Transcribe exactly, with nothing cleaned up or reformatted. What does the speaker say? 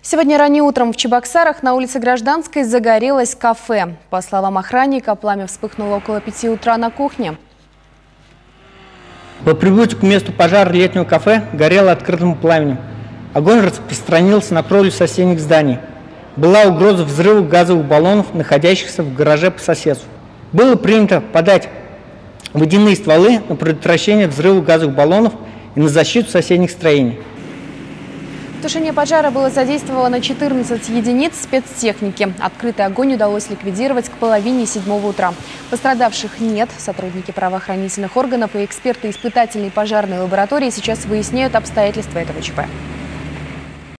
Сегодня ранним утром в Чебоксарах на улице Гражданской загорелось кафе. По словам охранника, пламя вспыхнуло около пяти утра на кухне. По прибытию к месту пожара летнего кафе горело открытым пламенем. Огонь распространился на кровлю соседних зданий. Была угроза взрыва газовых баллонов, находящихся в гараже по соседству. Было принято подать водяные стволы на предотвращение взрыва газовых баллонов и на защиту соседних строений. В тушении пожара было задействовано четырнадцать единиц спецтехники. Открытый огонь удалось ликвидировать к половине седьмого утра. Пострадавших нет. Сотрудники правоохранительных органов и эксперты испытательной пожарной лаборатории сейчас выясняют обстоятельства этого ЧП.